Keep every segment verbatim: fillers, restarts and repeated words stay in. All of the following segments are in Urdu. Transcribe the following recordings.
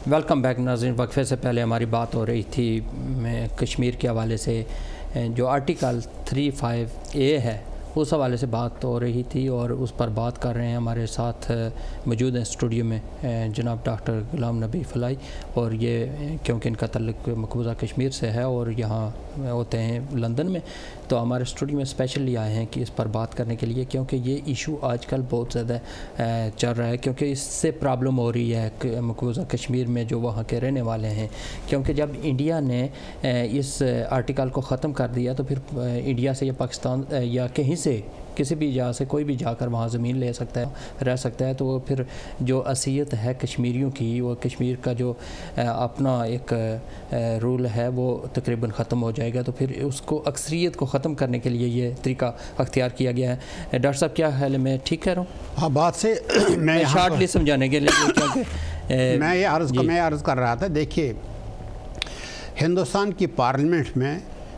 ویلکم بیک ناظرین. وقفے سے پہلے ہماری بات ہو رہی تھی میں کشمیر کے حوالے سے، جو آرٹیکل تھری فائیو اے ہے اس حوالے سے بات ہو رہی تھی اور اس پر بات کر رہے ہیں. ہمارے ساتھ موجود ہیں اسٹوڈیو میں جناب ڈاکٹر غلام نبی فلاحی، اور یہ کیونکہ ان کا تعلق مقبوضہ کشمیر سے ہے اور یہاں ہوتے ہیں لندن میں، تو ہمارے اسٹوڈیو میں اسپیشلی آئے ہیں کہ اس پر بات کرنے کے لیے، کیونکہ یہ ایشو آج کل بہت زیادہ چل رہا ہے، کیونکہ اس سے پرابلم ہو رہی ہے مقبوضہ کشمیر میں جو وہاں کے رہنے والے ہیں. کیونکہ جب انڈیا نے اس آرٹیکل کو ختم کر دیا تو پھر انڈیا سے یا پاکستان یا کہیں سے کسی بھی جگہ سے کوئی بھی جا کر وہاں زمین لے سکتا ہے، رہ سکتا ہے، تو وہ پھر جو اصلیت ہے کشمیریوں کی، وہ کشمیر کا جو اپنا ایک رول ہے وہ تقریباً ختم ہو جائے گا. تو پھر اس کو اکثریت کو ختم کرنے کے لیے یہ طریقہ اختیار کیا گیا ہے. ڈاکٹر صاحب کیا خیال ہے، میں ٹھیک کہہ رہا ہوں؟ ہاں، بات سے میں شارٹلی سمجھانے کے لیے کیونکہ میں یہ عرض میں عرض کر رہا تھا. دیکھیے، ہندوستان کی پارلیمنٹ میں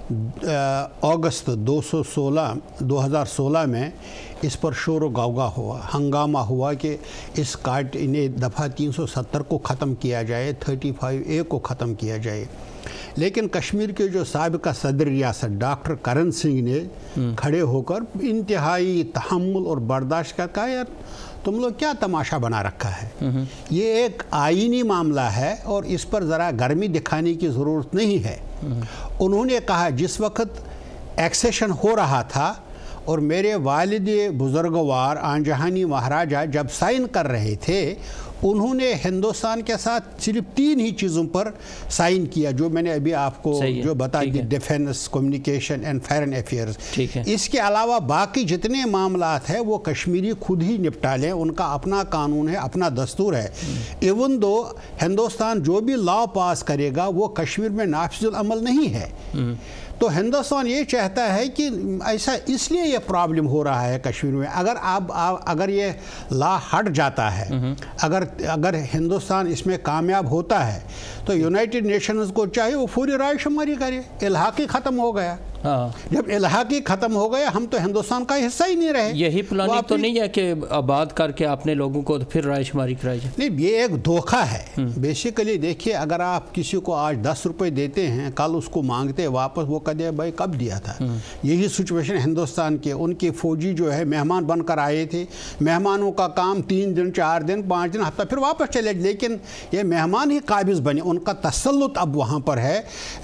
اگست دو سو سولہ دو ہزار سولہ میں اس پر شور و غوغا ہوا، ہنگامہ ہوا کہ اس کاٹ انہیں دفعہ تین سو ستر کو ختم کیا جائے، تھرٹی فائیو اے کو ختم کیا جائے. لیکن کشمیر کے جو سابقہ صدر ریاست ڈاکٹر کرن سنگھ نے کھڑے ہو کر انتہائی تحمل اور برداشت کا کہا، یار تم لوگ کیا تماشا بنا رکھا ہے، یہ ایک آئینی معاملہ ہے اور اس پر ذرا گرمی دکھانے کی ضرورت نہیں ہے. انہوں نے کہا جس وقت ایکسیشن ہو رہا تھا اور میرے والد بزرگوار آن جہانی مہاراجہ جب سائن کر رہے تھے، انہوں نے ہندوستان کے ساتھ صرف تین ہی چیزوں پر سائن کیا جو میں نے ابھی آپ کو جو بتا دی، defence, communication and foreign affairs. اس کے علاوہ باقی جتنے معاملات ہیں وہ کشمیری خود ہی نپٹا لیں، ان کا اپنا قانون ہے، اپنا دستور ہے. ایون دو ہندوستان جو بھی لا پاس کرے گا وہ کشمیر میں نافذ العمل نہیں ہے. تو ہندوستان یہ چاہتا ہے کہ ایسا اس لیے یہ پرابلم ہو رہا ہے کشمیر میں. اگر آپ اگر یہ لا ہٹ جاتا ہے، اگر اگر ہندوستان اس میں کامیاب ہوتا ہے تو یونائٹڈ نیشنز کو چاہیے وہ پوری رائے شماری کرے. الحاقی ختم ہو گیا. جب الحاقی ختم ہو گیا ہم تو ہندوستان کا حصہ ہی نہیں رہے. یہی پلاننگ تو نہیں ہے کہ آباد کر کے اپنے لوگوں کو پھر رائے شماری کرائی جائے؟ نہیں، یہ ایک دھوکہ ہے بیسیکلی. دیکھیے، اگر آپ کسی کو آج دس روپے دیتے ہیں، کل اس کو مانگتے واپس، وہ کہتے ہیں بھائی کب دیا تھا. یہی سچویشن ہندوستان کے. ان کے فوجی جو ہے مہمان بن کر آئے تھے، مہمانوں کا کام تین دن چار دن پانچ دن ہفتہ پھر واپس چلے، لیکن یہ مہمان ہی قابض بنے. ان کا تسلط اب وہاں پر ہے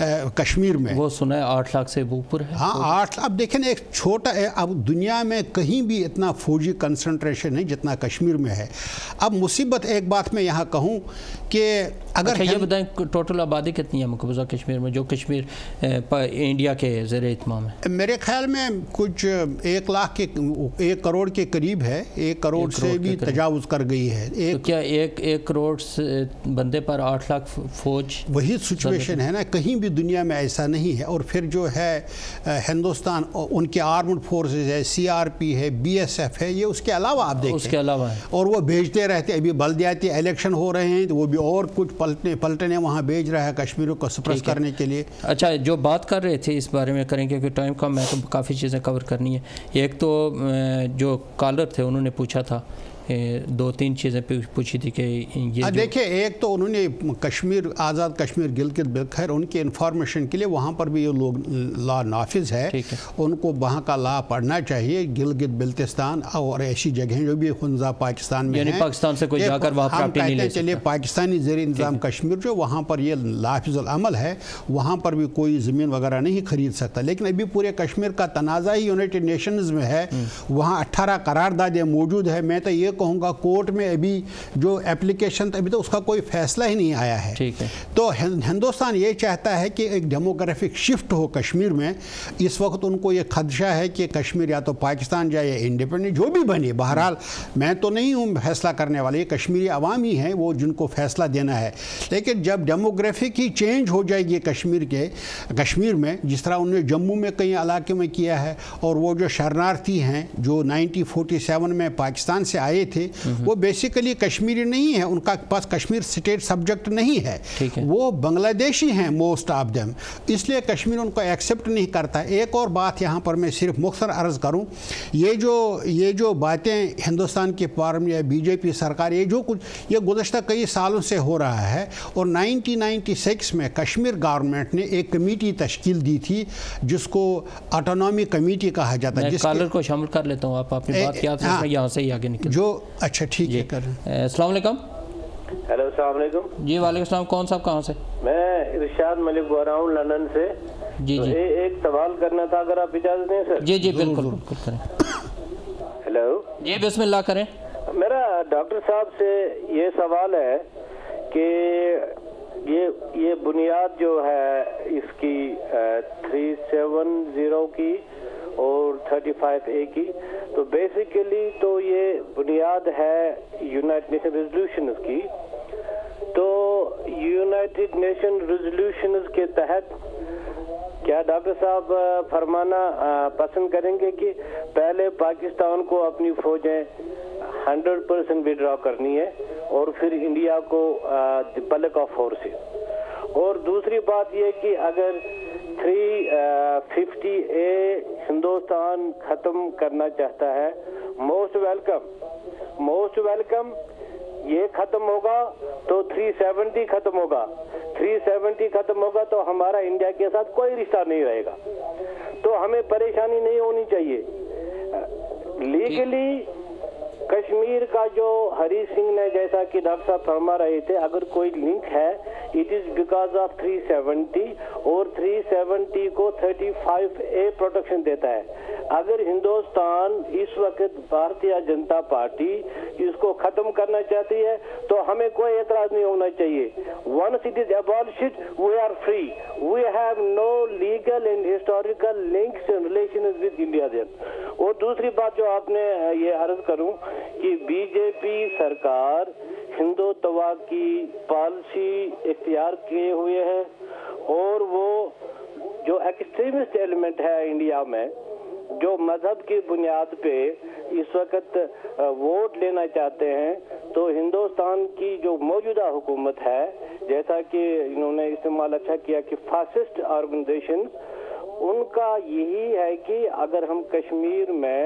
کشمیر میں. وہ سنا ہے آٹھ لاکھ سے اوپر ہے. ہاں، آٹھ. اب دیکھیں ایک چھوٹا، اب دنیا میں کہیں بھی اتنا فوجی کنسنٹریشن نہیں جتنا کشمیر میں ہے. اب مصیبت ایک بات میں یہاں کہوں کہ اگر اچھا یہ بتائیں ٹوٹل آبادی کتنی ہے مقبوضہ کشمیر میں، جو کشمیر انڈیا کے زیر اہتمام ہے؟ میرے خیال میں کچھ ایک لاکھ کے ایک کروڑ کے قریب ہے، ایک کروڑ سے بھی تجاوز کر گئی ہے. تو کیا ایک ایک کروڑ بندے پر آٹھ لاکھ فوج؟ وہی سچویشن ہے نا، کہیں بھی دنیا میں ایسا نہیں ہے. اور پھر جو ہے ہندوستان، ان کے آرمڈ فورسز ہے، سی آر پی ہے، بی ایس ایف ہے، یہ اس کے علاوہ آپ دیکھیں اس کے علاوہ ہے اور وہ بھیجتے رہتے. ابھی بلدیاتی الیکشن ہو رہے ہیں تو وہ بھی اور کچھ پلٹنے پلٹنے وہاں بھیج رہا ہے کشمیروں کو سپریس کرنے کے لیے. اچھا، جو بات کر رہے تھے اس بارے میں کریں کیونکہ ٹائم کم ہے تو کافی چیزیں کور کرنی ہے. ایک تو جو کالر تھے انہوں نے پوچھا تھا، دو تین چیزیں پوچھی تھی کہ یہ دیکھیں، ایک تو انہوں نے کشمیر، آزاد کشمیر گلگت بلخیر، ان کے انفارمیشن کے لیے وہاں پر بھی یہ لوگ لا نافذ ہے، ان کو وہاں کا لا پڑھنا چاہیے. گلگت بلتستان اور ایسی جگہیں جو بھی خنزہ پاکستان میں یعنی پاکستان سے کوئی جا کر وہاں پراپرٹی نہیں لے سکتا. چلیے پاکستانی زیر انتظام کشمیر جو وہاں پر یہ نافذ العمل ہے، وہاں پر بھی کوئی زمین وغیرہ نہیں خرید سکتا. لیکن ابھی پورے کشمیر کا تنازع ہی یونائٹڈ نیشنز میں ہے، وہاں اٹھارہ قراردادیں موجود ہے. میں تو یہ کہوں گا کورٹ میں ابھی جو اپلیکیشن ابھی تو اس کا کوئی فیصلہ ہی نہیں آیا ہے. تو ہندوستان یہ چاہتا ہے کہ ایک ڈیموگرافک شفٹ ہو کشمیر میں. اس وقت ان کو یہ خدشہ ہے کہ کشمیر یا تو پاکستان جائے یا انڈیپینڈنٹ جو بھی بنے. بہرحال میں تو نہیں ہوں فیصلہ کرنے والے، یہ کشمیری عوام ہی ہیں وہ جن کو فیصلہ دینا ہے. لیکن جب ڈیموگرافک ہی چینج ہو جائے گی کشمیر کے کشمیر میں، جس طرح انہوں نے جموں میں کئی علاقے میں کیا ہے، اور وہ جو شرنارتھی ہیں جو نائنٹین فورٹی سیون میں پاکستان سے آئے تھے وہ بیسیکلی کشمیری نہیں ہے، ان کا پاس کشمیر اسٹیٹ سبجیکٹ نہیں ہے، وہ بنگلہ دیشی ہیں موسٹ آف دیم، اس لیے کشمیر ان کو ایکسیپٹ نہیں کرتا۔ ایک اور بات یہاں پر میں صرف مختصر عرض کروں، یہ جو یہ جو باتیں ہندوستان کی پارلیمنٹ یا بی جے پی سرکار یہ جو کچھ یہ گزشتہ کئی سالوں سے ہو رہا ہے، اور نائنٹین نائنٹی سکس میں کشمیر گورنمنٹ نے ایک کمیٹی تشکیل دی تھی جس کو آٹونومی کمیٹی کہا جاتا ہے۔ میں کالر کو شامل کر لیتا ہوں، آپ اپنی بات کیا تھا یہاں سے ہی آگے نکل جو اچھا ٹھیک ہے کر السلام علیکم۔ ہیلو السلام علیکم۔ جی وعلیکم السلام، کون صاحب کہاں سے؟ میں ارشاد ملک بول رہا ہوں لندن سے۔ جی جی ایک سوال کرنا تھا اگر آپ اجازت دیں سر۔ جی جی بالکل بالکل کریں۔ ہیلو جی بسم اللہ کریں۔ میرا ڈاکٹر صاحب سے یہ سوال ہے کہ یہ یہ بنیاد جو ہے اس کی تھری سیون زیرو کی اور تھرٹی فائیو اے کی، تو بیسیکلی تو یہ بنیاد ہے یونائٹڈ نیشن ریزولوشنز کی، تو یونائٹڈ نیشن ریزولوشنز کے تحت کیا ڈاکٹر صاحب فرمانا پسند کریں گے کہ پہلے پاکستان کو اپنی فوجیں ہنڈریڈ پرسینٹ وڈرا کرنی ہے اور پھر انڈیا کو بلک آف فورسز؟ اور دوسری بات یہ کہ اگر تھری ففٹی اے ہندوستان ختم کرنا چاہتا ہے، موسٹ ویلکم موسٹ ویلکم یہ ختم ہوگا تو تھری سیونٹی ختم ہوگا، تھری سیونٹی ختم ہوگا تو ہمارا انڈیا کے ساتھ کوئی رشتہ نہیں رہے گا، تو ہمیں پریشانی نہیں ہونی چاہیے۔ لیگلی کشمیر کا جو ہری سنگھ نے جیسا کہ ڈاکٹر صاحب فرما رہے تھے، اگر کوئی لنک ہے it is because of three seventy, اور تھری سیونٹی کو تھرٹی فائیو اے پروٹیکشن دیتا ہے۔ اگر ہندوستان اس وقت بھارتیہ جنتا پارٹی اس کو ختم کرنا چاہتی ہے تو ہمیں کوئی اعتراض نہیں ہونا چاہیے۔ Once it is abolished we are free, we have no legal and historical links and relations with India then۔ اور دوسری بات جو آپ نے یہ عرض کروں کہ بی جے پی سرکار ہندوتوا کی پالیسی اختیار کیے ہوئے ہے، اور وہ جو ایکسٹریمسٹ ایلیمنٹ ہے انڈیا میں جو مذہب کی بنیاد پہ اس وقت ووٹ لینا چاہتے ہیں، تو ہندوستان کی جو موجودہ حکومت ہے، جیسا کہ انہوں نے استعمال اچھا کیا کہ فاسسٹ آرگنائزیشن، ان کا یہی ہے کہ اگر ہم کشمیر میں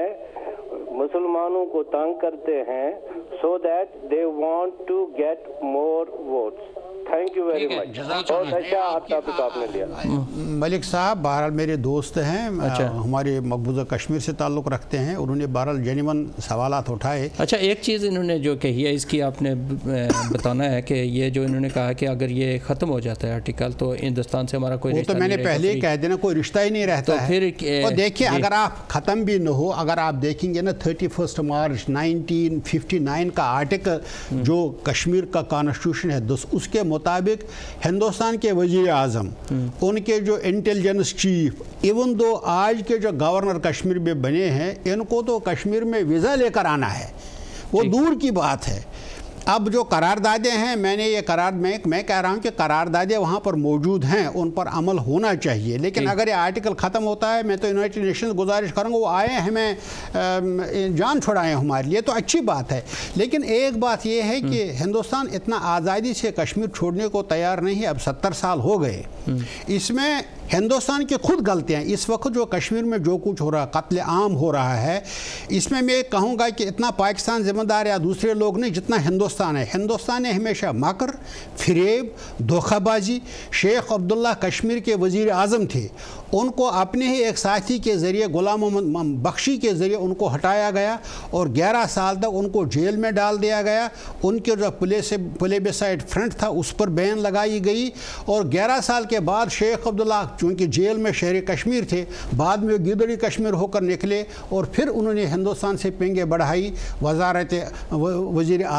مسلمانوں کو تنگ کرتے ہیں so that they want to get more votes. Thank you very much, بہت اچھا آپ ٹاپک آپ نے لیا۔ ملک صاحب بہرحال میرے دوست ہیں، ہمارے مقبوضہ کشمیر سے تعلق رکھتے ہیں، انہوں نے بہرحال جینون سوالات اٹھائے۔ اچھا ایک چیز انہوں نے جو کہی ہے اس کی آپ نے بتانا ہے کہ یہ جو انہوں نے کہا کہ اگر یہ ختم ہو جاتا ہے آرٹیکل تو ہندوستان سے ہمارا کوئی رشتہ نہیں رہتا۔ وہ تو میں نے پہلے ہی کہہ دینا کوئی رشتہ ہی نہیں رہتا ہے۔ اور دیکھیں اگر آپ ختم بھی نہ ہو، اگر آپ دیکھیں گے نا thirty first March nineteen fifty nine کا آرٹیکل جو کشمیر کا کانسٹیٹیوشن ہے اس کے مطابق ہندوستان کے وزیر اعظم، ان کے جو انٹیلیجنس چیف، ایون دو آج کے جو گورنر کشمیر میں بنے ہیں، ان کو تو کشمیر میں ویزا لے کر آنا ہے، وہ دور کی بات ہے۔ اب جو قراردادیں ہیں، میں نے یہ قرار میں میں کہہ رہا ہوں کہ قراردادیں وہاں پر موجود ہیں، ان پر عمل ہونا چاہیے، لیکن اگر یہ آرٹیکل ختم ہوتا ہے میں تو یونائٹڈ نیشنز گزارش کروں گا وہ آئے ہمیں جان چھڑائیں ہمارے لیے، تو اچھی بات ہے۔ لیکن ایک بات یہ ہے کہ ہندوستان اتنا آزادی سے کشمیر چھوڑنے کو تیار نہیں ہے، اب ستر سال ہو گئے، اس میں ہندوستان کی خود غلطیاں ہیں۔ اس وقت جو کشمیر میں جو کچھ ہو رہا ہے، قتل عام ہو رہا ہے، اس میں میں کہوں گا کہ اتنا پاکستان ذمہ دار یا دوسرے لوگ نہیں جتنا ہندوستان ہے۔ ہندوستان نے ہمیشہ مکر، فریب، دھوکہ بازی، شیخ عبداللہ کشمیر کے وزیر اعظم تھے، ان کو اپنے ہی ایک ساتھی کے ذریعے غلام محمد بخشی کے ذریعے ان کو ہٹایا گیا اور گیارہ سال تک ان کو جیل میں ڈال دیا گیا۔ ان کے جو پلیبیسائڈ فرنٹ تھا اس پر بین لگائی گئی، اور گیارہ سال کے بعد شیخ عبداللہ چونکہ جیل میں شہر کشمیر تھے، بعد میں وہ گیدڑی کشمیر ہو کر نکلے، اور پھر انہوں نے ہندوستان سے پنگیں بڑھائی، وزارت وزیر اعلیٰ پر وہ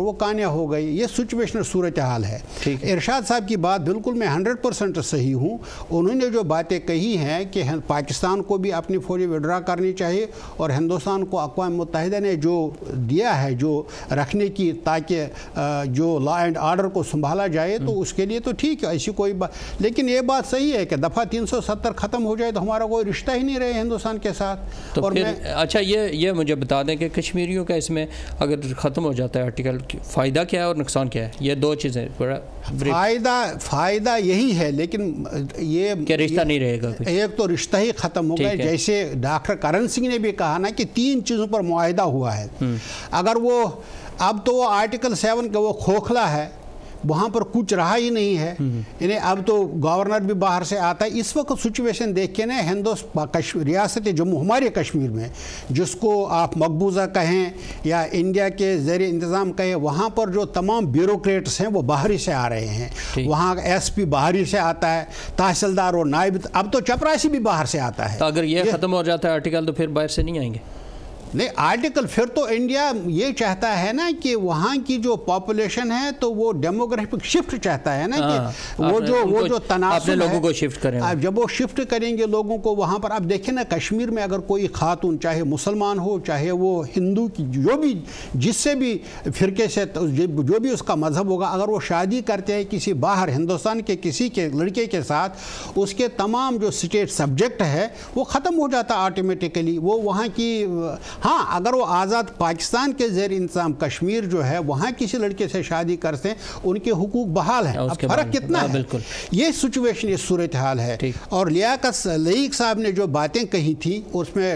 وہ کامیاب ہو گئی. یہ سچویشنل صورتحال ہے. ارشاد صاحب کی بات بالکل میں ہنڈریڈ پرسینٹ صحیح ہوں. انہوں نے جو باتیں کہی ہیں کہ پاکستان کو بھی اپنی فوجیں وڈرا کرنی چاہیے اور ہندوستان کو اقوام متحدہ نے جو دیا ہے جو رکھنے کی تاکہ جو لا اینڈ آرڈر کو سنبھالا جائے تو اس کے لیے تو ٹھیک ہے, ایسی کوئی بات. لیکن یہ بات صحیح ہے کہ دفعہ تین سو ستر ختم ہو جائے تو ہمارا کوئی رشتہ ہی نہیں رہے ہندوستان کے ساتھ. تو اور پھر اچھا یہ یہ مجھے بتا دیں کہ کشمیریوں کا اس میں اگر ختم ہو جاتا ہے آرٹیکل, فائدہ کیا ہے اور نقصان کیا ہے؟ یہ دو چیزیں. فائدہ فائدہ یہی ہے لیکن یہ کہ رشتہ نہیں رہے گا. ایک تو رشتہ ہی ختم ہو گیا, جیسے ڈاکٹر کرن سنگھ نے بھی کہا نا کہ تین چیزوں پر معاہدہ ہوا ہے. اگر وہ اب تو وہ آرٹیکل سیون کا وہ کھوکھلا ہے, وہاں پر کچھ رہا ہی نہیں ہے. یعنی اب تو گورنر بھی باہر سے آتا ہے. اس وقت سچویشن دیکھ کے نا ہندوستان ریاست جموں ہمارے کشمیر میں جس کو آپ مقبوضہ کہیں یا انڈیا کے زیر انتظام کہیں, وہاں پر جو تمام بیوروکریٹس ہیں وہ باہری سے آ رہے ہیں. وہاں ایس پی باہری سے آتا ہے, تحصیلدار اور نائب, اب تو چپراسی بھی باہر سے آتا ہے. تو اگر یہ ختم ہو جاتا ہے آرٹیکل تو پھر باہر سے نہیں آئیں گے؟ نہیں, آرٹیکل پھر تو انڈیا یہ چاہتا ہے نا کہ وہاں کی جو پاپولیشن ہے تو وہ ڈیموگرافک شفٹ چاہتا ہے نا کہ وہ جو وہ جو تناسب لوگوں کو شفٹ کریں, جب وہ شفٹ کریں گے لوگوں کو وہاں پر. اب دیکھیں نا کشمیر میں اگر کوئی خاتون چاہے مسلمان ہو چاہے وہ ہندو کی جو بھی جس سے بھی فرقے سے جو بھی اس کا مذہب ہوگا, اگر وہ شادی کرتے ہیں کسی باہر ہندوستان کے کسی کے لڑکے کے ساتھ, اس کے تمام جو اسٹیٹ سبجیکٹ ہے وہ ختم ہو جاتا آٹومیٹیکلی. وہ وہاں کی ہاں اگر وہ آزاد پاکستان کے زیر انتظام کشمیر جو ہے وہاں کسی لڑکے سے شادی کرتے ہیں ان کے حقوق بحال ہیں. اب فرق کتنا ہے؟ یہ سچویشن, یہ صورتحال ہے. اور لیاقت لائق صاحب نے جو باتیں کہی تھی اس میں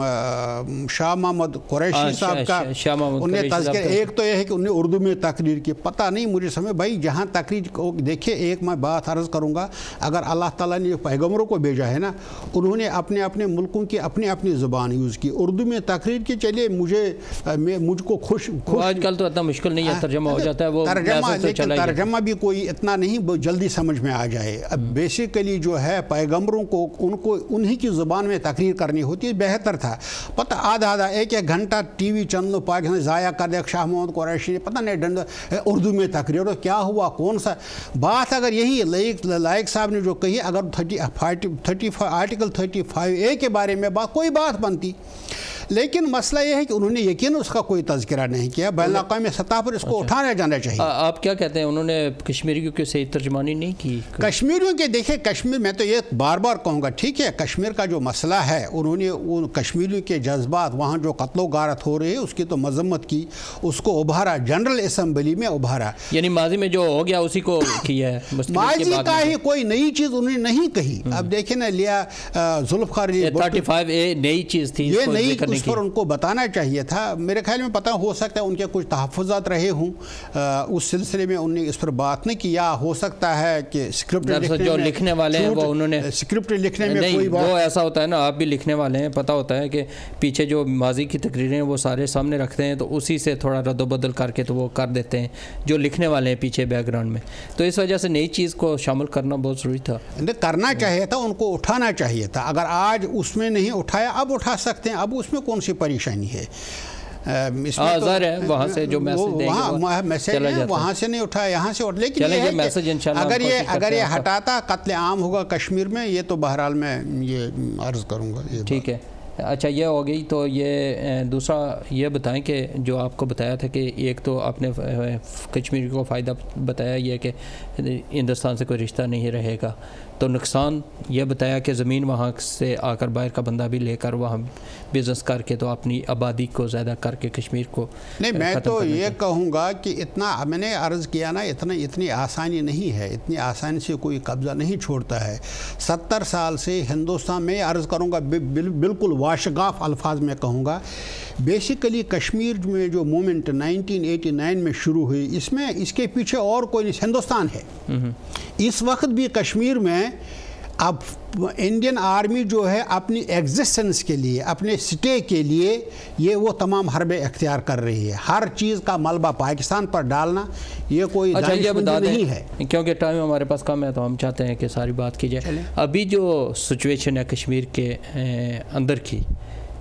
شاہ محمد قریشی صاحب کا انہوں نے تذکر, ایک تو یہ ہے کہ انہوں نے اردو میں تقریر کی. پتہ نہیں مجھے سمجھ بھائی جہاں تقریر کو دیکھے, ایک میں بات عرض کروں گا, اگر اللہ تعالیٰ نے پیغمبروں کو بھیجا ہے نا, انہوں نے اپنے اپنے ملکوں کی اپنی اپنی زبان یوز کی. اردو میں تقریر کی, چلیے مجھے مجھ کو خوش آج کل تو اتنا مشکل نہیں ہے, ترجمہ ہو جاتا ہے وہ ترجمہ, لیکن ترجمہ بھی کوئی اتنا نہیں جلدی سمجھ میں آ جائے. اب بیسیکلی جو ہے پیغمبروں کو ان کو انہی کی زبان میں تقریر کرنی ہوتی ہے. بہتر تھا پتہ آدھا آدھا ایک ایک گھنٹہ ٹی وی چینلوں پاکستان ضائع کر دیا. شاہ محمد قریشی نے پتہ نہیں ڈنڈ اردو میں تقریر, کیا ہوا کون سا بات. اگر یہی لائق لائق صاحب نے جو کہی, اگر thirty thirty article thirty five A کے بارے میں بات کوئی بات بنتی, لیکن مسئلہ یہ ہے کہ انہوں نے یقین اس کا کوئی تذکرہ نہیں کیا. بین الاقوامی سطح پر اس کو اٹھانا جانا چاہیے. آپ کیا کہتے ہیں, انہوں نے کشمیریوں کی صحیح ترجمانی نہیں کی؟ کشمیریوں کے دیکھیں, کشمیر میں تو یہ بار بار کہوں گا, ٹھیک ہے کشمیر کا جو مسئلہ ہے انہوں نے ان کشمیریوں کے جذبات, وہاں جو قتل و غارت ہو رہی ہے اس کی تو مذمت کی, اس کو ابھارا, جنرل اسمبلی میں ابھارا. یعنی ماضی میں جو ہو گیا اسی کو کیا ہے, ماضی کا ہی کوئی نئی چیز انہوں نے نہیں کہی. اب دیکھیں نا لیا ذوالفقار تھرٹی فائیو اے نئی چیز تھی, یہ نئی, اس پر ان کو بتانا چاہیے تھا. میرے خیال میں پتہ ہو سکتا ہے ان کے کچھ تحفظات رہے ہوں اس سلسلے میں, انہوں نے اس پر بات نہیں کی. یا ہو سکتا ہے کہ اسکرپٹ جو لکھنے والے ہیں وہ انہوں نے اسکرپٹ لکھنے میں نہیں, کوئی بات, وہ ایسا ہوتا ہے نا, آپ بھی لکھنے والے ہیں, پتہ ہوتا ہے کہ پیچھے جو ماضی کی تقریریں وہ سارے سامنے رکھتے ہیں تو اسی سے تھوڑا رد و بدل کر کے تو وہ کر دیتے ہیں جو لکھنے والے ہیں پیچھے بیک گراؤنڈ میں. تو اس وجہ سے نئی چیز کو شامل کرنا بہت ضروری تھا, کرنا چاہیے تھا, ان کو اٹھانا چاہیے تھا. اگر آج اس میں نہیں اٹھایا, اب اٹھا سکتے ہیں, اب اس میں کون سی پریشانی ہے؟ ظاہر ہے وہاں سے جو میسج دیں گے وہاں سے نہیں اٹھایا, یہاں سے اٹھا. لیکن اگر یہ اگر یہ ہٹاتا قتل عام ہوگا کشمیر میں, یہ تو بہرحال میں یہ عرض کروں گا. ٹھیک ہے, اچھا یہ ہو گئی. تو یہ دوسرا یہ بتائیں کہ جو آپ کو بتایا تھا کہ ایک تو آپ نے کشمیر کو فائدہ بتایا یہ کہ ہندوستان سے کوئی رشتہ نہیں رہے گا, تو نقصان یہ بتایا کہ زمین وہاں سے آ کر باہر کا بندہ بھی لے کر وہاں بزنس کر کے تو اپنی آبادی کو زیادہ کر کے کشمیر کو نہیں. میں تو یہ کہوں گا کہ اتنا میں نے عرض کیا نا, اتنا اتنی آسانی نہیں ہے, اتنی آسانی سے کوئی قبضہ نہیں چھوڑتا ہے. ستر سال سے ہندوستان میں عرض کروں گا, بالکل واشگاف الفاظ میں کہوں گا, بیسیکلی کشمیر میں جو مومنٹ نائنٹین ایٹی نائن میں شروع ہوئی, اس میں اس کے پیچھے اور کوئی نہیں, ہندوستان ہے. اس وقت بھی کشمیر میں اب انڈین آرمی جو ہے اپنی ایگزسٹنس کے لیے, اپنے سٹے کے لیے یہ وہ تمام حربے اختیار کر رہی ہے. ہر چیز کا ملبہ پاکستان پر ڈالنا یہ کوئی دانشمندی نہیں ہے. کیونکہ ٹائم ہمارے پاس کم ہے تو ہم چاہتے ہیں کہ ساری بات کی جائے. ابھی جو سچویشن ہے کشمیر کے اندر کی,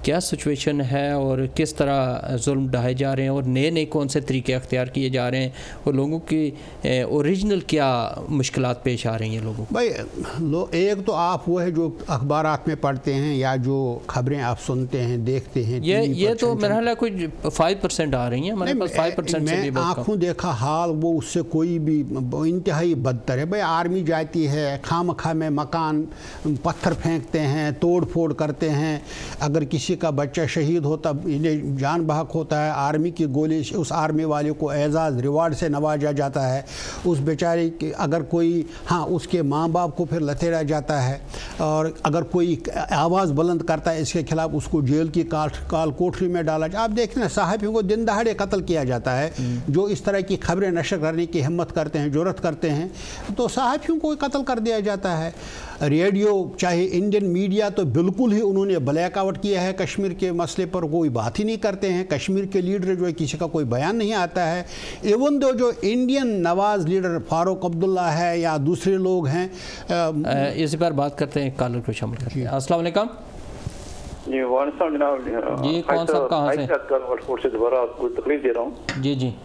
کیا سچویشن ہے اور کس طرح ظلم ڈھائے جا رہے ہیں اور نئے نئے کون سے طریقے اختیار کیے جا رہے ہیں اور لوگوں کی اوریجنل کیا مشکلات پیش آ رہی ہیں لوگوں کو؟ بھائی لو ایک تو آپ وہ ہے جو اخبارات میں پڑھتے ہیں یا جو خبریں آپ سنتے ہیں دیکھتے ہیں، یہ یہ تو میرا خیال ہے کوئی فائیو پرسینٹ آ رہی ہیں ہمارے پاس، فائیو پرسینٹ سے بھی میں آنکھوں دیکھا حال وہ اس سے کوئی بھی انتہائی بدتر ہے۔ بھائی آرمی جاتی ہے خام خواہ میں مکان پتھر پھینکتے ہیں، توڑ پھوڑ کرتے ہیں، اگر کسی کا بچہ شہید ہوتا انہیں جان بحق ہوتا ہے، آرمی کی گولی اس آرمی والے کو اعزاز ریوارڈ سے نوازا جاتا ہے، اس بیچارے کی اگر کوئی ہاں اس کے ماں باپ کو پھر لتیڑا جاتا ہے، اور اگر کوئی آواز بلند کرتا ہے اس کے خلاف اس کو جیل کی کال کوٹری میں ڈالا جاتا ہے۔ آپ دیکھیں صحافیوں کو دن دہاڑے قتل کیا جاتا ہے جو اس طرح کی خبریں نشر کرنے کی ہمت کرتے ہیں، جرأت کرتے ہیں، تو صحافیوں کو قتل کر دیا جاتا ہے۔ ریڈیو چاہے انڈین میڈیا تو بالکل ہی انہوں نے بلیک آؤٹ کیا ہے، کشمیر کے مسئلے پر کوئی بات ہی نہیں کرتے ہیں، کشمیر کے لیڈر جو ہے کسی کا کوئی بیان نہیں آتا ہے، ایون دو جو انڈین نواز لیڈر فاروق عبداللہ ہے یا دوسرے لوگ ہیں۔ اسی پر بات کرتے ہیں، کالر کو شامل کرتے ہیں۔ السلام علیکم جی وعلیکم جناب، جی کون صاحب کہاں سے؟ سے دوبارہ آپ کو تکلیف دے رہا ہوں۔ جی جی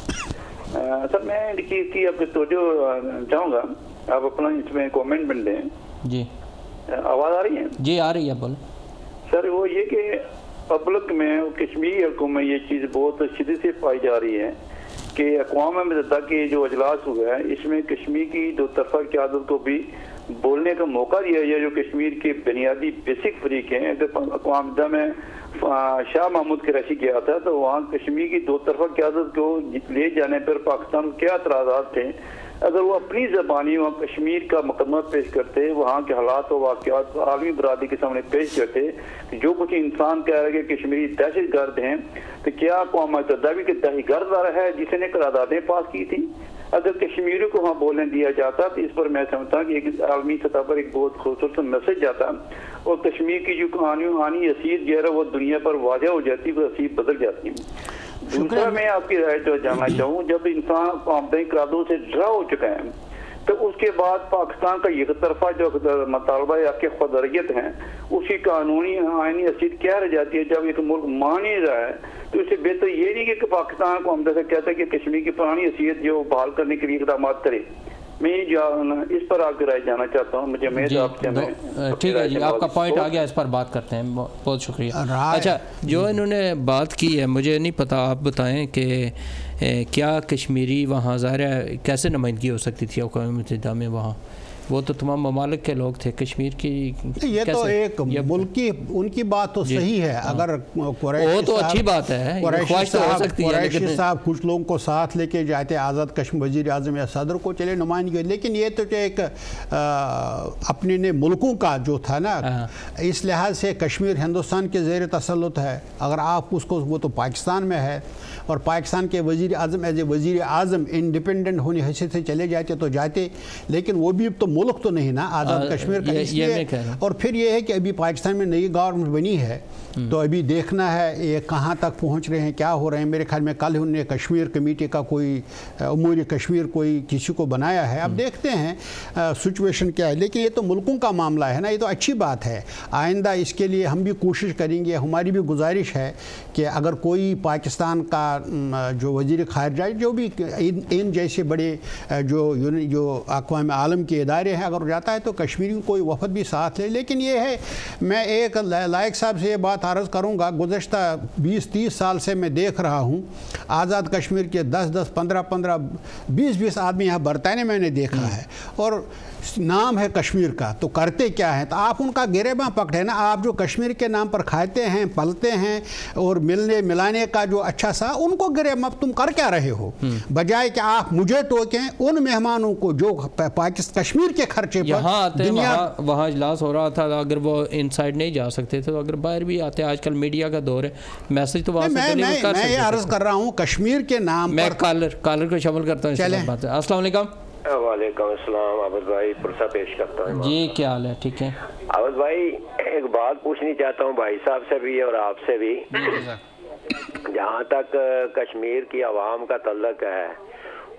سر میں چیز کی آپ کی توجہ چاہوں گا، آپ اپنا اس میں کومنٹ دیں۔ جی آواز آ رہی ہے؟ جی آ رہی ہے، بولیں سر۔ وہ یہ کہ پبلک میں کشمیری حلقوں میں یہ چیز بہت شدت سے پائی جا رہی ہے کہ اقوام متحدہ کے جو اجلاس ہوا ہے اس میں کشمیر کی دو طرفہ قیادت کو بھی بولنے کا موقع دیا گیا، جو کشمیر کے بنیادی بیسک فریق ہیں۔ اگر اقوام متحدہ میں شاہ محمود قریشی گیا تھا تو وہاں کشمیر کی دو طرفہ قیادت کو لے جانے پر پاکستان کو کیا اعتراضات تھے؟ اگر وہ اپنی زبانی وہاں کشمیر کا مقدمہ پیش کرتے، وہاں کے حالات و واقعات عالمی برادری کے سامنے پیش کرتے، جو کچھ انسان کہہ رہے کہ کشمیری دہشت گرد ہیں، تو کیا اقوام متحدہ بھی کہ دہشت گرد ہے جس نے قراردادیں پاس کی تھی؟ اگر کشمیریوں کو وہاں بولنے دیا جاتا تو اس پر میں سمجھتا ہوں کہ ایک عالمی سطح پر ایک بہت خوبصورت میسج جاتا، اور کشمیر کی جو کہانی حیثیت جو ہے وہ دنیا پر واضح ہو جاتی، وہ حیثیت بدل جاتی ہے۔ دوسرا میں آپ کی رائے جو جاننا چاہوں، جب انسان قومی قراردادوں سے ڈرا ہو چکا ہے تو اس کے بعد پاکستان کا یک طرفہ جو مطالبہ یا کہ خودریت ہیں اس کی قانونی آئینی حیثیت کیا رہ جاتی ہے؟ جب ایک ملک مان نہیں رہا ہے تو اس سے بہتر یہ نہیں کہ پاکستان کو ہم جیسے کہتا ہے کہ کشمیر کی پرانی حیثیت جو بحال کرنے کے لیے اقدامات کرے۔ میں اس پر آپ کی رائے جانا چاہتا ہوں، مجھے امید آپ سے ٹھیک ہے جی، آپ کا پوائنٹ آ گیا، اس پر بات کرتے ہیں، بہت شکریہ۔ اچھا، جو انہوں نے بات کی ہے مجھے نہیں پتا، آپ بتائیں کہ کیا کشمیری وہاں ظاہر ہے کیسے نمائندگی ہو سکتی تھی اقوام متحدہ میں؟ وہاں وہ تو تمام ممالک کے لوگ تھے، کشمیر کی یہ تو ایک ملک کی ان کی بات تو صحیح ہے۔ اگر وہ تو اچھی بات ہے، قریشی صاحب کچھ لوگوں کو ساتھ لے کے جاتے آزاد کشمیر وزیر اعظم یا صدر کو چلے نمائندگی، لیکن یہ تو ایک اپنے نے ملکوں کا جو تھا نا، اس لحاظ سے کشمیر ہندوستان کے زیر تسلط ہے۔ اگر آپ اس کو، وہ تو پاکستان میں ہے، اور پاکستان کے وزیر اعظم ایز اے وزیر اعظم انڈیپینڈنٹ ہونے حیثیت سے چلے جاتے تو جاتے، لیکن وہ بھی تو ملک تو نہیں نا آزاد کشمیر کا، اس لیے۔ اور پھر یہ ہے کہ ابھی پاکستان میں نئی گورنمنٹ بنی ہے تو ابھی دیکھنا ہے یہ کہاں تک پہنچ رہے ہیں، کیا ہو رہے ہیں۔ میرے خیال میں کل انہوں نے کشمیر کمیٹی کا کوئی امور کشمیر کوئی کسی کو بنایا ہے، اب دیکھتے ہیں سچویشن کیا ہے، لیکن یہ تو ملکوں کا معاملہ ہے نا، یہ تو اچھی بات ہے۔ آئندہ اس کے لیے ہم بھی کوشش کریں گے، ہماری بھی گزارش ہے کہ اگر کوئی پاکستان کا جو وزیر خارجہ جو بھی ان جیسے بڑے جو جو اقوام عالم کے ادارے ہیں اگر جاتا ہے تو کشمیریوں کوئی وفد بھی ساتھ لے۔ لیکن یہ ہے، میں ایک لائق صاحب سے یہ بات عرض کروں گا، گزشتہ بیس تیس سال سے میں دیکھ رہا ہوں آزاد کشمیر کے دس دس پندرہ پندرہ بیس بیس آدمی یہاں برطانیہ میں نے دیکھا ہے، اور نام ہے کشمیر کا، تو کرتے کیا ہیں؟ تو آپ ان کا گریباں پکڑے نا، آپ جو کشمیر کے نام پر کھاتے ہیں پلتے ہیں اور ملنے ملانے کا جو اچھا سا، ان کو گریباں تم کر کیا رہے ہو؟ بجائے کہ آپ مجھے ٹوکیں ان مہمانوں کو جو پاکستان کشمیر کے خرچے پر یہاں آتے ہیں، وہاں اجلاس ہو رہا تھا، اگر وہ ان سائڈ نہیں جا سکتے تھے تو اگر باہر بھی آتے، آج کل میڈیا کا دور ہے، میسج تو وہاں سے ڈیلیور کر سکتے ہیں۔ میں یہ عرض کر رہا ہوں کشمیر کے نام پر، میں کالر کالر کو شامل کرتا ہوں۔ چلیں، السلام علیکم۔ وعلیکم السلام، عابد بھائی پرسہ پیش کرتا ہوں۔ جی کیا حال ہے؟ ٹھیک ہے عابد بھائی، ایک بات پوچھنی چاہتا ہوں بھائی صاحب سے بھی اور آپ سے بھی، جہاں تک کشمیر کی عوام کا تعلق ہے،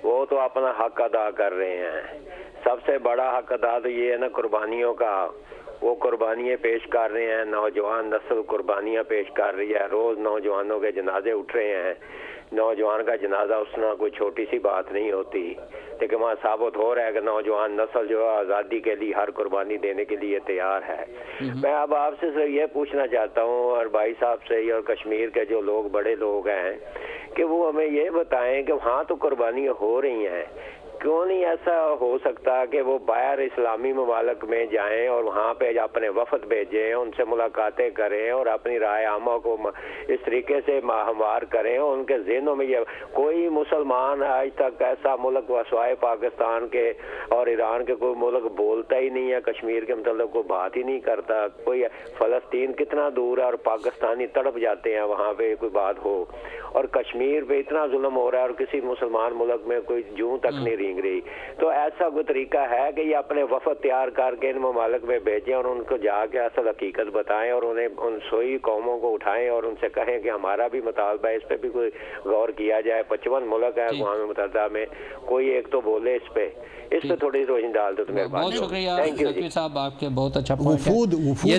وہ تو اپنا حق ادا کر رہے ہیں. سب سے بڑا حق ادا تو یہ ہے نا قربانیوں کا. وہ قربانیاں پیش کر رہے ہیں, نوجوان نسل قربانیاں پیش کر رہی ہے. روز نوجوانوں کے جنازے اٹھ رہے ہیں. نوجوان کا جنازہ اٹھنا کوئی چھوٹی سی بات نہیں ہوتی, لیکن وہاں ثابت ہو رہا ہے کہ نوجوان نسل جو ہے آزادی کے لیے ہر قربانی دینے کے لیے تیار ہے. میں اب آپ سے یہ پوچھنا چاہتا ہوں اور بھائی صاحب سے اور کشمیر کے جو لوگ بڑے لوگ ہیں کہ وہ ہمیں یہ بتائیں کہ وہاں تو قربانیاں ہو رہی ہیں, کیوں نہیں ایسا ہو سکتا کہ وہ باہر اسلامی ممالک میں جائیں اور وہاں پہ اپنے وفد بھیجیں, ان سے ملاقاتیں کریں اور اپنی رائے عامہ کو اس طریقے سے ہموار کریں. اور ان کے ذہنوں میں یہ کوئی مسلمان آج تک ایسا ملک وسوائے پاکستان کے اور ایران کے کوئی ملک بولتا ہی نہیں ہے, کشمیر کے متعلق کوئی بات ہی نہیں کرتا. کوئی فلسطین کتنا دور ہے اور پاکستانی تڑپ جاتے ہیں وہاں پہ کوئی بات ہو, اور کشمیر پہ اتنا ظلم ہو رہا ہے اور کسی مسلمان ملک میں کوئی جوں تک نہیں رینگ رہی. تو ایسا کوئی طریقہ ہے کہ یہ اپنے وفد تیار کر کے ان ممالک میں بھیجیں اور ان کو جا کے اصل حقیقت بتائیں اور انہیں ان سوئی قوموں کو اٹھائیں اور ان سے کہیں کہ ہمارا بھی مطالبہ ہے, اس پہ بھی کوئی غور کیا جائے. پچپن ملک ہے اقوام متحدہ میں, کوئی ایک تو بولے اس پہ اس پہ تھوڑی روشنی ڈال دو. بہت شکریہ زکی صاحب, آپ کے بہت اچھا وفود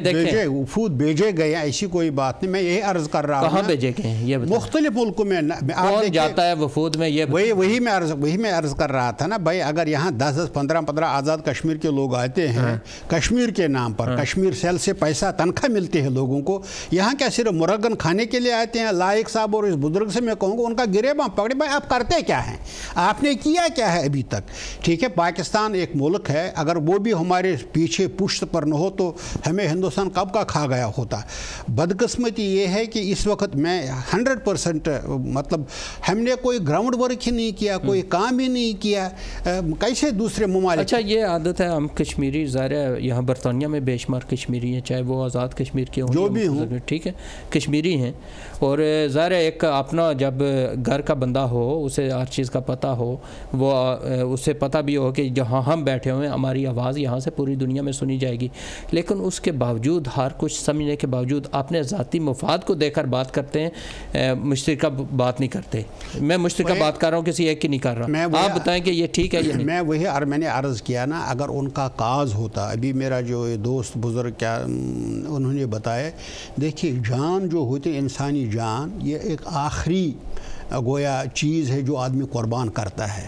وفود بھیجے گئے, ایسی کوئی بات نہیں. میں یہی عرض کر رہا ہوں کہاں بھیجے گئے ہیں یہ مختلف ملکوں میں کون جاتا ہے وفود میں, یہ وہی وہی میں عرض وہی میں عرض کر رہا تھا نا بھائی. اگر یہاں دس دس پندرہ پندرہ آزاد کشمیر کے لوگ آتے ہیں کشمیر کے نام پر, کشمیر سیل سے پیسہ تنخواہ ملتے ہیں لوگوں کو, یہاں کیا صرف مرغن کھانے کے لیے آتے ہیں؟ لائق صاحب اور اس بزرگ سے میں کہوں گا ان کا گریباں پکڑے, بھائی آپ کرتے کیا ہیں, آپ نے کیا کیا ہے ابھی تک؟ ٹھیک ہے پاکستان ایک ملک ہے, اگر وہ بھی ہمارے پیچھے پشت پر نہ ہو تو ہمیں ہندوستان کب کا کھا گیا ہوتا. بدقسمتی یہ ہے کہ اس وقت میں ہنڈریڈ پرسنٹ مطلب ہم نے کوئی گراؤنڈ ورک ہی نہیں کیا, کوئی کام ہی نہیں کیا, کیسے دوسرے ممالک. اچھا یہ عادت ہے ہم کشمیری, ظاہر ہے یہاں برطانیہ میں بے شمار کشمیری ہیں, چاہے وہ آزاد کشمیر کے ہوں جو بھی ہوں, ٹھیک ہے کشمیری ہیں, اور ظاہر ہے ایک اپنا جب گھر کا بندہ ہو اسے ہر چیز کا پتہ ہو, وہ اسے پتہ بھی ہو کہ جہاں ہم بیٹھے ہوئے ہیں ہماری آواز یہاں سے پوری دنیا میں سنی جائے گی, لیکن اس کے باوجود ہر کچھ سمجھنے کے باوجود اپنے ذاتی مفاد کو دیکھ کر بات کرتے ہیں, مشترکہ بات نہیں کرتے. میں مشترکہ بات کر رہا ہوں, کسی ایک کی نہیں کر رہا. آپ بتائیں کہ یہ ٹھیک ہے یا نہیں؟ میں وہی میں نے عرض کیا نا, اگر ان کا کاز ہوتا, ابھی میرا جو دوست بزرگ کیا انہوں نے بتایا, دیکھیے جان جو ہوتی انسانی جان یہ ایک آخری گویا چیز ہے جو آدمی قربان کرتا ہے,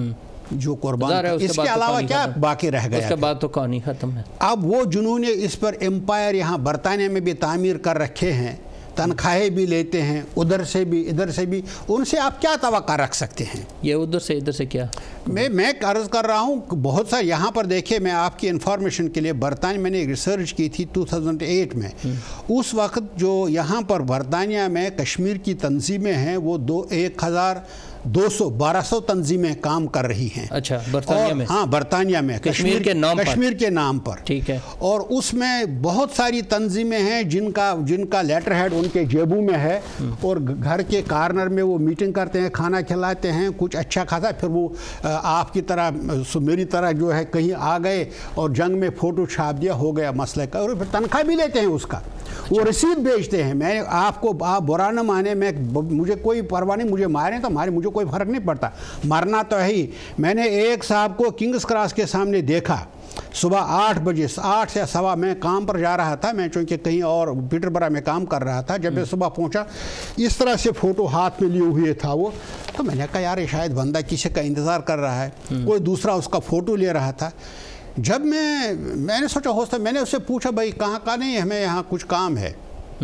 جو قربان اس کے علاوہ کیا باقی رہ گیا, اس کے بعد تو کہانی ختم ہے. اب وہ جنہوں نے اس پر امپائر یہاں برطانیہ میں بھی تعمیر کر رکھے ہیں, تنخواہیں بھی لیتے ہیں ادھر سے بھی ادھر سے بھی, ان سے آپ کیا توقع رکھ سکتے ہیں؟ یہ ادھر سے ادھر سے کیا میں میں عرض کر رہا ہوں بہت سا یہاں پر دیکھیں, میں آپ کی انفارمیشن کے لیے برطانیہ میں نے ریسرچ کی تھی دو ہزار آٹھ میں. اس وقت جو یہاں پر برطانیہ میں کشمیر کی تنظیمیں ہیں وہ دو ایک ہزار دو سو بارہ سو تنظیمیں کام کر رہی ہیں. اچھا برطانیہ میں؟ ہاں برطانیہ میں کشمیر کے نام پر, کشمیر کے نام پر, ٹھیک ہے. اور اس میں بہت ساری تنظیمیں ہیں جن کا جن کا لیٹر ہیڈ ان کے جیبوں میں ہے, اور گھر کے کارنر میں وہ میٹنگ کرتے ہیں, کھانا کھلاتے ہیں کچھ اچھا خاصا, پھر وہ آپ کی طرح میری طرح جو ہے کہیں آ گئے اور جنگ میں فوٹو چھاپ دیا, ہو گیا مسئلہ کا, اور پھر تنخواہ بھی لیتے ہیں اس کا, وہ رسید بھیجتے ہیں. میں آپ کو آپ برا نہ مانے, میں مجھے کوئی پرواہ نہیں, مجھے ماریں تو مارے, مجھے کوئی فرق نہیں پڑتا, مرنا تو ہے ہی. میں نے ایک صاحب کو کنگز کراس کے سامنے دیکھا صبح آٹھ بجے, آٹھ سے سوا میں کام پر جا رہا تھا, میں چونکہ کہیں اور پیٹر برا میں کام کر رہا تھا, جب میں صبح پہنچا اس طرح سے فوٹو ہاتھ میں لیے ہوئے تھا وہ, تو میں نے کہا یار شاید بندہ کسی کا انتظار کر رہا ہے, کوئی دوسرا اس کا فوٹو لے رہا تھا. جب میں میں نے سوچا ہوتا, میں نے اس سے پوچھا بھائی کہاں کا, نہیں ہمیں یہاں کچھ کام ہے.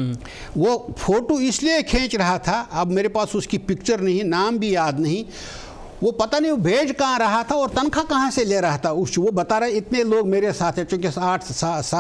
وہ فوٹو اس لیے کھینچ رہا تھا, اب میرے پاس اس کی پکچر نہیں, نام بھی یاد نہیں, وہ پتہ نہیں وہ بھیج کہاں رہا تھا اور تنخواہ کہاں سے لے رہا تھا. وہ بتا رہا ہے اتنے لوگ میرے ساتھ ہیں, چونکہ آٹھ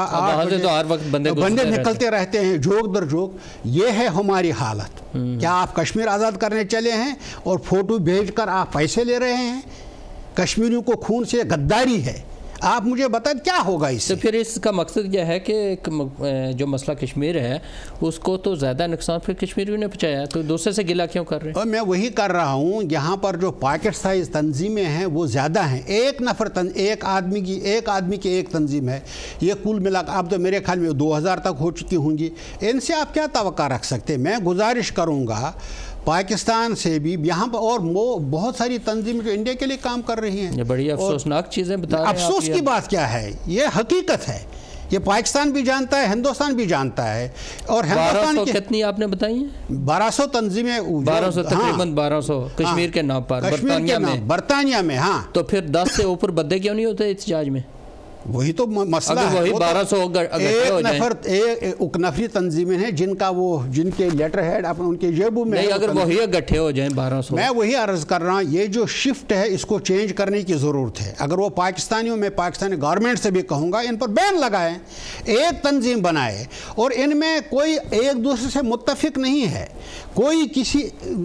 آٹھ بندے نکلتے رہتے ہیں جوک در جوک. یہ ہے ہماری حالت. کیا آپ کشمیر آزاد کرنے چلے ہیں اور فوٹو بھیج کر آپ پیسے لے رہے ہیں؟ کشمیریوں کو خون سے غداری ہے. آپ مجھے بتائیں کیا ہوگا اس سے؟ تو پھر اس کا مقصد یہ ہے کہ جو مسئلہ کشمیر ہے اس کو تو زیادہ نقصان پھر کشمیریوں نے پہنچایا, تو دوسرے سے گلہ کیوں کر رہے ہیں؟ اور میں وہی کر رہا ہوں, یہاں پر جو پاکٹ سائز تنظیمیں ہیں وہ زیادہ ہیں. ایک نفر تن ایک آدمی کی ایک آدمی کی ایک تنظیم ہے, یہ کل ملا کر اب تو میرے خیال میں دو ہزار تک ہو چکی ہوں گی. ان سے آپ کیا توقع رکھ سکتے ہیں؟ میں گزارش کروں گا पाकिस्तान से भी यहाँ पर और बहुत सारी तंजीमें जो इंडिया के लिए काम कर रही हैं। ये बड़ी अफसोसनाक चीज़ें बता रहे हैं। अफसोस की बात क्या है, ये हकीकत है, ये पाकिस्तान भी जानता है, हिंदुस्तान भी जानता है। और हिंदुस्तान की कितनी आपने बताई हैं? बारह सौ तंजीमें, बारह सौ तकरीबन बारह सौ कश्मीर के नाम पर, बरतानिया में बरतानिया में हाँ। तो फिर दस से ऊपर बदले क्यों नहीं होते एहतजाज में? वही तो मसला है। वही बारह सौ एक नफर एक नफरी तंजीमें हैं जिनका वो जिनके लेटर हेड अपन उनके जेबू में नहीं, अगर वही इकट्ठे हो जाएं बारह सौ। मैं वही अर्ज कर रहा हूँ, ये जो शिफ्ट है इसको चेंज करने की ज़रूरत है। अगर वो पाकिस्तानियों में पाकिस्तानी गवर्नमेंट से भी कहूँगा इन पर बैन लगाएं, एक तंजीम बनाए और इनमें कोई एक दूसरे से मुत्तफिक नहीं है, कोई किसी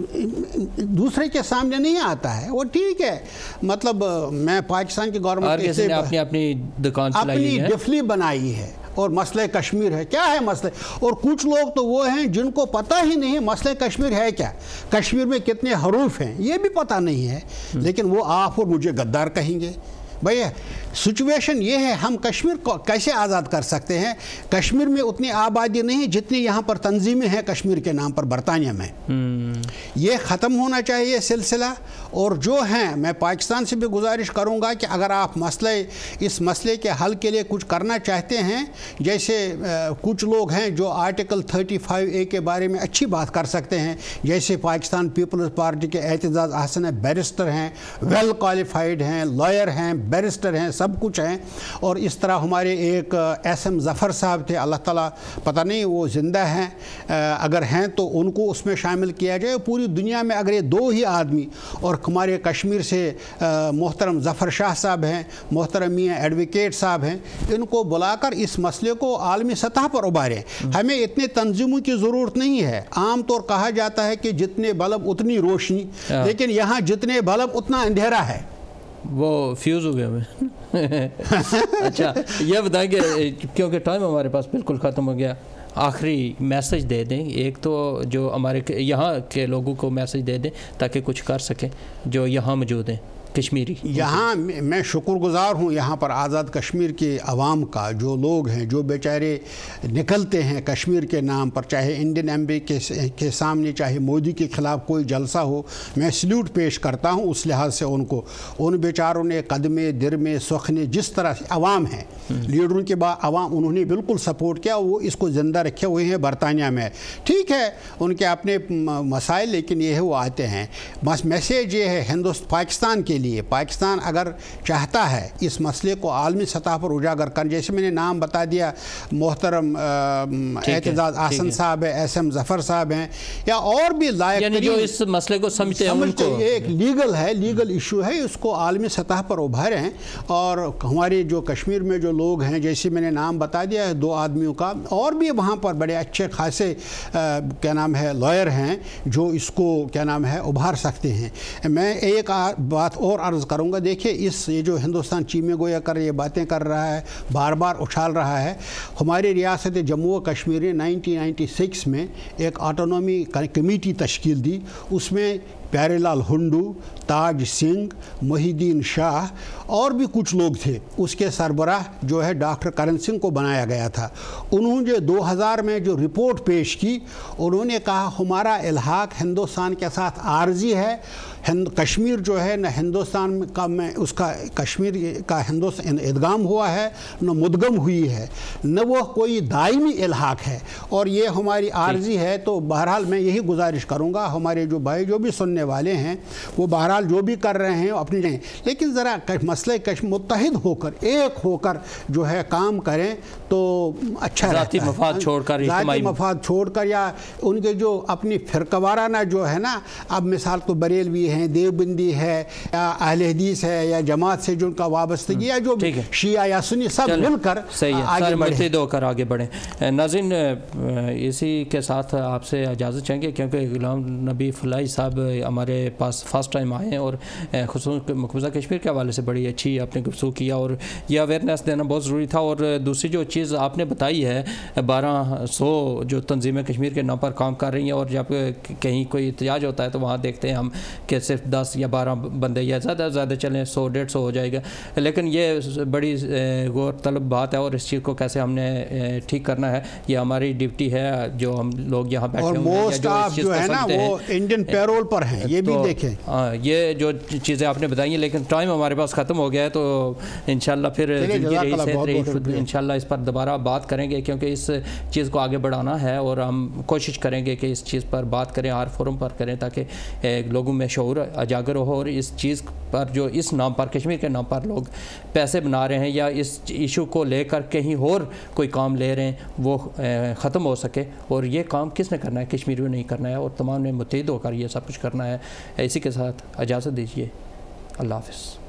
दूसरे के सामने नहीं आता है। वो ठीक है, मतलब मैं पाकिस्तान की गवर्नमेंट से अपनी अपनी अपनी डिफली बनाई है और मसले कश्मीर है। क्या है मसले? और कुछ लोग तो वो हैं जिनको पता ही नहीं मसले कश्मीर है क्या, कश्मीर में कितने हरूफ हैं ये भी पता नहीं है, लेकिन वो आप और मुझे गद्दार कहेंगे। भैया सिचुएशन ये है, हम कश्मीर को कैसे आज़ाद कर सकते हैं? कश्मीर में उतनी आबादी नहीं जितनी यहाँ पर तंजीमें हैं कश्मीर के नाम पर बरतानिया में। ये ख़त्म होना चाहिए सिलसिला। और जो हैं, मैं पाकिस्तान से भी गुजारिश करूँगा कि अगर आप मसले इस मसले के हल के लिए कुछ करना चाहते हैं, जैसे आ, कुछ लोग हैं जो आर्टिकल थर्टी फाइव ए के बारे में अच्छी बात कर सकते हैं, जैसे पाकिस्तान पीपल्स पार्टी के एतजाज़ अहसन है, बैरिस्टर हैं, वेल क्वालिफाइड हैं, लॉयर हैं, बैरिस्टर हैं, सब कुछ हैं। और इस तरह हमारे एक एस एम ज़फ़र साहब थे, अल्लाह ताला पता नहीं वो ज़िंदा हैं, अगर हैं तो उनको उसमें शामिल किया जाए। पूरी दुनिया में अगर ये दो ही आदमी, और हमारे कश्मीर से मोहतरम ज़फ़र शाह साहब हैं, मोहतरम मियाँ एडवोकेट साहब हैं, इनको बुलाकर इस मसले को आलमी सतह पर उभारें। हमें इतने तंजीमों की ज़रूरत नहीं है। आम तौर कहा जाता है कि जितने बल्ब उतनी रोशनी, लेकिन यहाँ जितने बल्ब उतना अंधेरा है। वो फ्यूज़ हो गया मैं अच्छा ये बताएं कि क्योंकि टाइम हमारे पास बिल्कुल ख़त्म हो गया, आखिरी मैसेज दे दें। एक तो जो हमारे यहाँ के लोगों को मैसेज दे दें ताकि कुछ कर सकें जो यहाँ मौजूद हैं कश्मीरी। यहाँ मैं शुक्रगुज़ार हूँ यहाँ पर आज़ाद कश्मीर के अवाम का, जो लोग हैं जो बेचारे निकलते हैं कश्मीर के नाम पर, चाहे इंडियन एम्बेसी के, के सामने, चाहे मोदी के ख़िलाफ़ कोई जलसा हो, मैं सल्यूट पेश करता हूँ उस लिहाज से उनको। उन बेचारों ने कदमे दिरमे सुखने जिस तरह से अवाम है, लीडरों के बाद अवाम उन्होंने बिल्कुल सपोर्ट किया, वो इसको ज़िंदा रखे हुए हैं बरतानिया में। ठीक है उनके अपने मसाइल, लेकिन ये है वो आते हैं। बस मैसेज ये है हिंदुस्तान पाकिस्तान के लिए, पाकिस्तान अगर चाहता है इस मसले को आलमी सतह पर उजागर कर, जैसे मैंने नाम बता दिया, मोहतरम एतजाज़ अहसन साहब है, एस एम ज़फ़र साहब हैं, या और भी लायक जो इस मसले को समझते हैं उनको, एक लीगल है, लीगल इशू है, उसको आलमी सतह पर उभारें। और हमारे जो कश्मीर में जो लोग हैं, जैसे मैंने नाम बता दिया है दो आदमियों का, और भी वहाँ पर बड़े अच्छे खासे क्या नाम है लॉयर हैं जो इसको क्या नाम है उभार सकते हैं। मैं एक बात और अर्ज़ करूँगा, देखिए इस ये जो हिंदुस्तान चीमे गोया कर ये बातें कर रहा है, बार बार उछाल रहा है, हमारी रियासत जम्मू व कश्मीर ने नाइनटीन नाइंटी सिक्स में एक ऑटोनॉमी कमेटी तश्कील दी। उसमें प्यारेलाल हुंडू, ताज सिंह, मोहिद्दीन शाह और भी कुछ लोग थे। उसके सरबराह जो है डॉक्टर करण सिंह को बनाया गया था। उन्होंने जो दो हज़ार में जो रिपोर्ट पेश की, उन्होंने कहा हमारा इल्हाक हिंदुस्तान के साथ आर्जी है, हिंद कश्मीर जो है न हिंदुस्तान का में उसका कश्मीर का हिंदुस्तान इदगाम हुआ है न मुदगम हुई है, न वो कोई दायमी इल्हाक है, और ये हमारी आर्जी है। तो बहरहाल मैं यही गुजारिश करूँगा हमारे जो भाई जो भी सुनने वाले हैं वो बहरहाल जो भी कर रहे हैं अपनी रहें, लेकिन ज़रा मसले कश्मीर मुत्तहिद होकर एक होकर जो है काम करें तो अच्छा ज़ाती मफाद छोड़कर ज़ाती मफाद छोड़कर या उनके जो अपनी फ़िरक़वाराना जो है ना, अब मिसाल तो बरेलवी हैं, देवबंदी है, या अहले हदीस है, या जमात से जो उनका वाबस्तगी या जो शिया या सुन्नी सब मिलकर आगे बढ़े होकर आगे बढ़ें। नाज़रीन इसी के साथ आपसे इजाज़त चाहेंगे क्योंकि गुलाम नबी फलाई साहब हमारे पास फर्स्ट टाइम आए हैं और खुसूस मकबूजा कश्मीर के हवाले से बड़ी अच्छी आपने गुफ्तगू किया और यह अवेयरनेस देना बहुत ज़रूरी था। और दूसरी जो चीज़ आपने बताई है बारह सौ जो तंजीमें कश्मीर के नाम पर काम कर रही हैं और जब कहीं कोई एहतजाज होता है तो वहाँ देखते हैं हम कि صرف دس یا بارہ بندے یا زیادہ زیادہ چلیں سو ڈیڑھ سو ہو جائے گا، لیکن یہ بڑی غور طلب بات ہے اور اس چیز کو کیسے ہم نے ٹھیک کرنا ہے یہ ہماری ڈیوٹی ہے جو ہم لوگ یہاں بیٹھے اور موسٹ آف جو ہے نا وہ انڈین پیرول پر ہیں، یہ بھی دیکھیں ہاں یہ جو چیزیں آپ نے بتائی ہیں، لیکن ٹائم ہمارے پاس ختم ہو گیا ہے، تو انشاءاللہ پھر انشاءاللہ اس پر دوبارہ بات کریں گے، کیونکہ اس چیز کو آگے بڑھانا ہے اور ہم کوشش کریں گے کہ اس چیز پر بات کریں، ہر فورم پر کریں، تاکہ لوگوں میں شعور اجاگر ہو اور اس چیز پر جو اس نام پر کشمیر کے نام پر لوگ پیسے بنا رہے ہیں یا اس ایشو کو لے کر کہیں اور کوئی کام لے رہے ہیں وہ ختم ہو سکے. اور یہ کام کس نے کرنا ہے؟ کشمیریوں نے کرنا ہے اور تمام نے متحد ہو کر یہ سب کچھ کرنا ہے. اسی کے ساتھ اجازت دیجیے. اللہ حافظ.